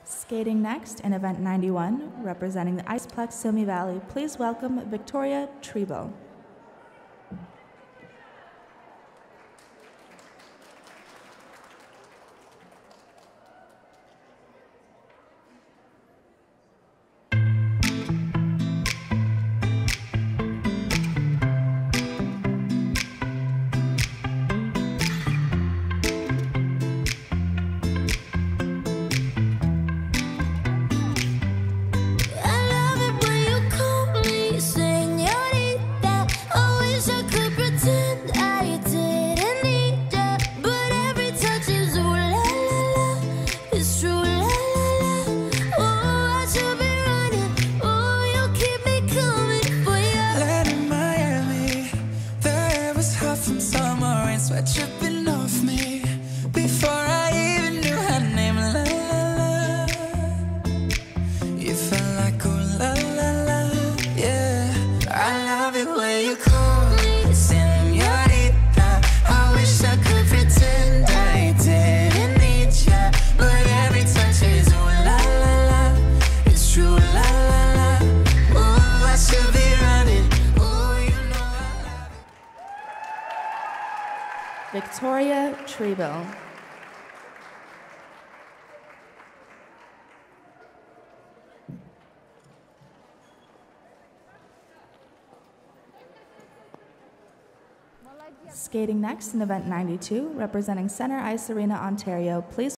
Skating next in event 91, representing the Iceplex Simi Valley, please welcome Victoria Trebo. Sweat dripping off me before I even knew her name. La la la, you felt like oh la la la, yeah. I love it when you call me señorita. I wish I could pretend I didn't need ya, but every touch is oh la la la. It's true la la la. Oh, I should be running. Oh, you know I love it. Victoria Trebo. Skating next in event 92, representing Center Ice Arena, Ontario, please